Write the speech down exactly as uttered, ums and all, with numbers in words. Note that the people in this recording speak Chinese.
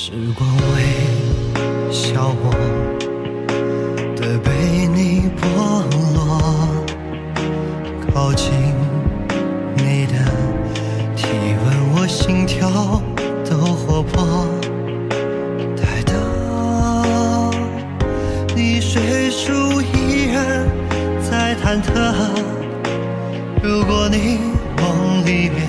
时光微笑我的被你剥落，靠近你的体温，我心跳都活泼。待到你睡熟，依然在忐忑。如果你梦里面